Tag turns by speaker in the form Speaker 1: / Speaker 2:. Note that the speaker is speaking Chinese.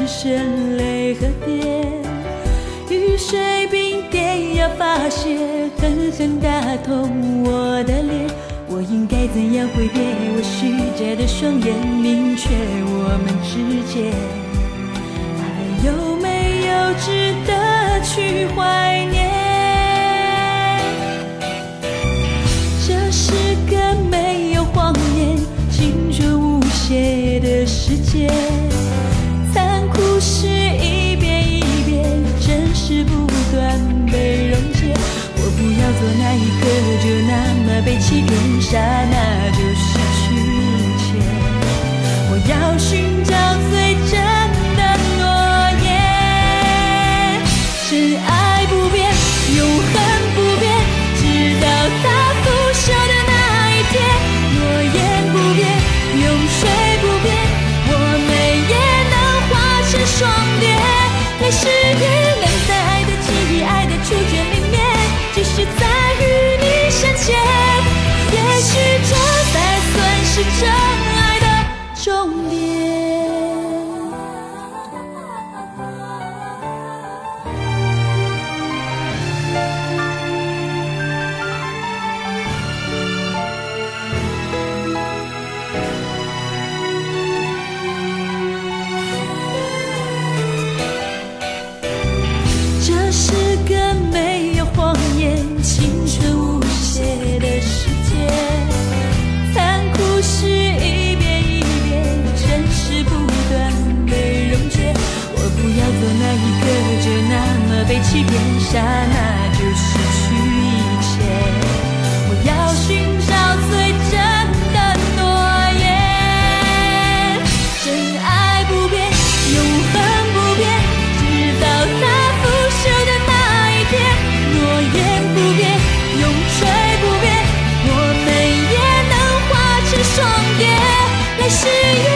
Speaker 1: 声泪和点，雨水冰点要发泄，狠狠打痛我的脸。我应该怎样挥别我虚假的双眼，明确我们之间还有没有值得去怀念？这是个没有谎言、青春无邪的世界，残酷是一遍一遍，真实不断被溶解。我不要做那一刻就那么被欺骗，刹那就失去一切。我要寻找最真的诺言，真爱不变，永恒不变，直到它腐朽的那一天。诺言不变，永垂不变，我们也能化成双蝶。泪是雨，冷在爱的记忆，爱的触觉里面，只是在与你相见。也许这才算是真爱的终点。这是个没有谎言、青春无邪的世界，残酷是一遍一遍，真实不断被溶解。我不要做那一个就那么被欺骗，刹那就失去一切。我要寻找最真的诺言，真爱不变，永恒不变，直到它腐朽的那一天。诺言不变，永垂不变，我们也能化成双蝶。泪是